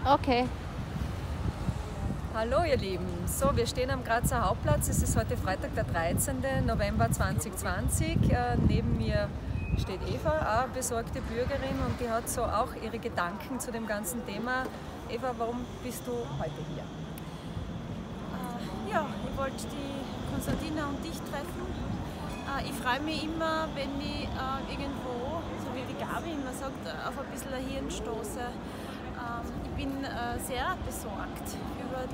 Okay. Hallo ihr Lieben, so wir stehen am Grazer Hauptplatz, es ist heute Freitag, der 13. November 2020. Neben mir steht Eva, eine besorgte Bürgerin, und die hat so auch ihre Gedanken zu dem ganzen Thema. Eva, warum bist du heute hier? Ja, ich wollte die Konstantina und dich treffen. Ich freue mich immer, wenn ich irgendwo, so wie die Gabi immer sagt, auf ein bisschen ein Hirn stoße. Ich bin sehr besorgt über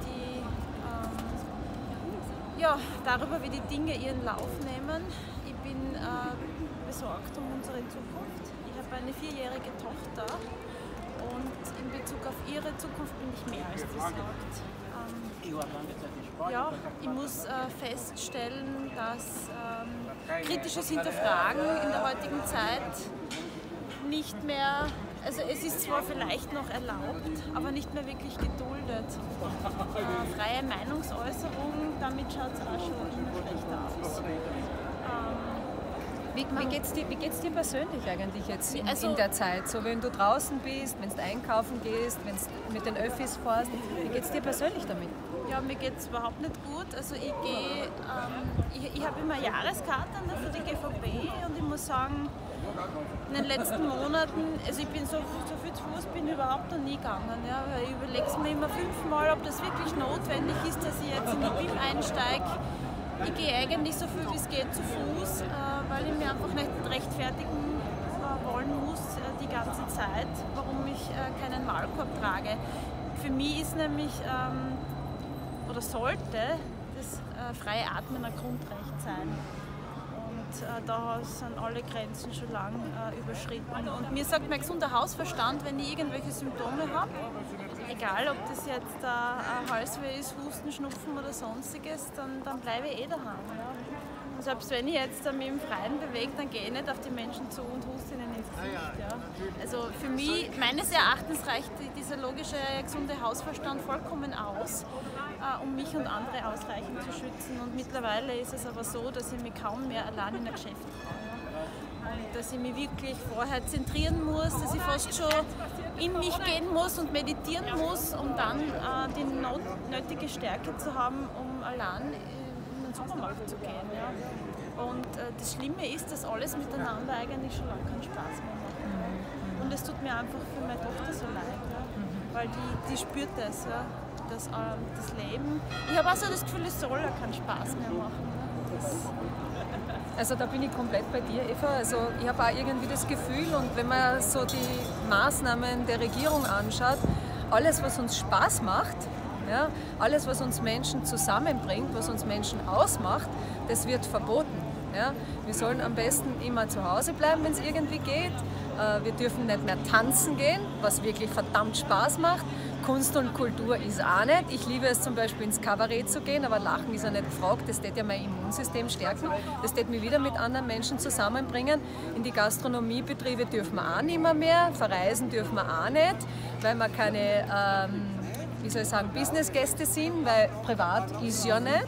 darüber, wie die Dinge ihren Lauf nehmen. Ich bin besorgt um unsere Zukunft. Ich habe eine 4-jährige Tochter und in Bezug auf ihre Zukunft bin ich mehr als besorgt. Ich muss feststellen, dass kritisches Hinterfragen in der heutigen Zeit nicht mehr, also es ist zwar vielleicht noch erlaubt, aber nicht mehr wirklich geduldet. Freie Meinungsäußerung, damit schaut es auch schon immer schlechter aus. Wie geht's dir persönlich eigentlich jetzt in der Zeit? So, wenn du draußen bist, wenn du einkaufen gehst, wenn du mit den Öffis fährst, wie geht's dir persönlich damit? Ja, mir geht es überhaupt nicht gut. Also ich habe immer eine Jahreskarte für die GVB und ich muss sagen, in den letzten Monaten, also ich bin so viel zu Fuß bin ich überhaupt noch nie gegangen. Ja, weil ich überlege es mir immer 5-mal, ob das wirklich notwendig ist, dass ich jetzt in die BIM einsteige. Ich gehe eigentlich so viel wie es geht zu Fuß, weil ich mir einfach nicht rechtfertigen wollen muss die ganze Zeit, warum ich keinen Maulkorb trage. Für mich ist nämlich, oder sollte das freie Atmen ein Grundrecht sein. Und da sind alle Grenzen schon lang überschritten. Und mir sagt mein gesunder Hausverstand, wenn ich irgendwelche Symptome habe, egal ob das jetzt Halsweh ist, Husten, Schnupfen oder sonstiges, dann bleibe ich daheim. Ja. Und selbst wenn ich jetzt mich im Freien bewege, dann gehe ich nicht auf die Menschen zu und huste ihnen ins Gesicht. Ja. Also für mich, meines Erachtens, reicht dieser logische, gesunde Hausverstand vollkommen aus, um mich und andere ausreichend zu schützen. Und mittlerweile ist es aber so, dass ich mich kaum mehr allein in ein Geschäft traue. Und dass ich mich wirklich vorher zentrieren muss, dass ich fast schon in mich gehen muss und meditieren muss, um dann die nötige Stärke zu haben, um allein in den Supermarkt zu gehen. Ja. Und das Schlimme ist, dass alles miteinander eigentlich schon lange keinen Spaß mehr macht. Und es tut mir einfach für meine Tochter so leid, ja. Weil die spürt das. Ja. Das Leben. Ich habe auch so das Gefühl, es soll ja keinen Spaß mehr machen. Also da bin ich komplett bei dir, Eva. Also ich habe auch irgendwie das Gefühl, und wenn man so die Maßnahmen der Regierung anschaut, alles, was uns Spaß macht, ja, alles, was uns Menschen zusammenbringt, was uns Menschen ausmacht, das wird verboten. Ja. Wir sollen am besten immer zu Hause bleiben, wenn es irgendwie geht. Wir dürfen nicht mehr tanzen gehen, was wirklich verdammt Spaß macht. Kunst und Kultur ist auch nicht. Ich liebe es zum Beispiel ins Kabarett zu gehen, aber Lachen ist ja nicht gefragt. Das tät ja mein Immunsystem stärken. Das tät mich wieder mit anderen Menschen zusammenbringen. In die Gastronomiebetriebe dürfen wir auch nicht mehr. Verreisen dürfen wir auch nicht, weil wir keine Businessgäste sind, weil privat ist ja nicht.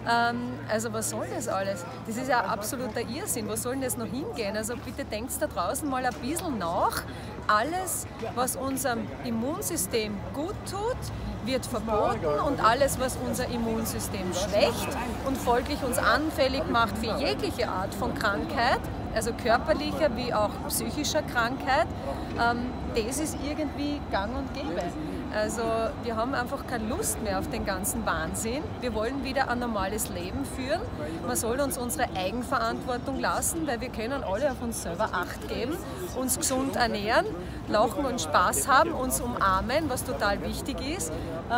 Also was soll das alles? Das ist ja absoluter Irrsinn. Wo soll denn das noch hingehen? Also bitte denkt da draußen mal ein bisschen nach. Alles, was unserem Immunsystem gut tut, wird verboten, und alles, was unser Immunsystem schwächt und folglich uns anfällig macht für jegliche Art von Krankheit, also körperlicher wie auch psychischer Krankheit, das ist irgendwie gang und gäbe. Also wir haben einfach keine Lust mehr auf den ganzen Wahnsinn. Wir wollen wieder ein normales Leben führen. Man soll uns unsere Eigenverantwortung lassen, weil wir können alle auf uns selber Acht geben, uns gesund ernähren, lachen und Spaß haben, uns umarmen, was total wichtig ist,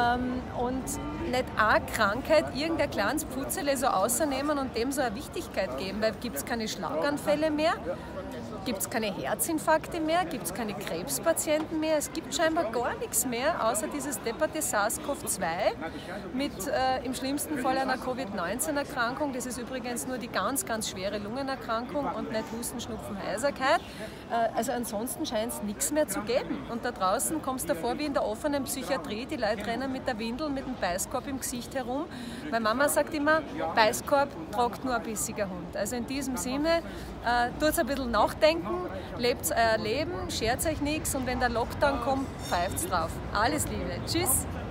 und nicht eine Krankheit, irgendein kleines Pfutzele so außernehmen und dem so eine Wichtigkeit geben, weil gibt es keine Schlaganfälle mehr, gibt es keine Herzinfarkte mehr, gibt es keine Krebspatienten mehr, es gibt scheinbar gar nichts mehr, außer dieses depperte SARS-CoV-2 mit im schlimmsten Fall einer Covid-19-Erkrankung. Das ist übrigens nur die ganz, ganz schwere Lungenerkrankung und nicht Husten, Schnupfen, Heiserkeit. Also ansonsten scheint es nichts mehr zu geben. Und da draußen kommst du vor wie in der offenen Psychiatrie, die Leute rennen mit der Windel, mit dem Beißkorb im Gesicht herum. Meine Mama sagt immer, Beißkorb tragt nur ein bissiger Hund. Also in diesem Sinne, tut es ein bisschen nachdenken. denken, lebt euer Leben, schert euch nichts und wenn der Lockdown kommt, pfeift's drauf. Alles Liebe. Tschüss!